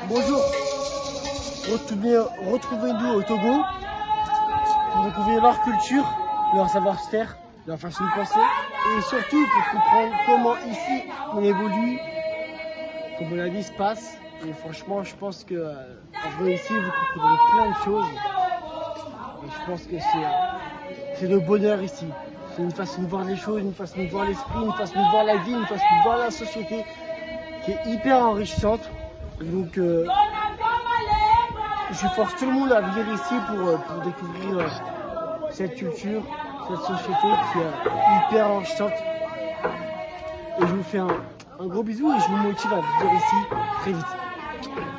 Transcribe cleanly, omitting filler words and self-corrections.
Bonjour, retrouvez-nous au Togo pour découvrir leur culture, leur savoir-faire, leur façon de penser et surtout pour comprendre comment ici on évolue, comment la vie se passe. Et franchement, je pense que en vrai ici vous comprendrez plein de choses. Et je pense que c'est le bonheur ici. C'est une façon de voir les choses, une façon de voir l'esprit, une façon de voir la vie, une façon de voir la société qui est hyper enrichissante. Donc, je force tout le monde à venir ici pour découvrir cette culture, cette société qui est hyper enrichissante. Et je vous fais un gros bisou et je vous motive à venir ici très vite.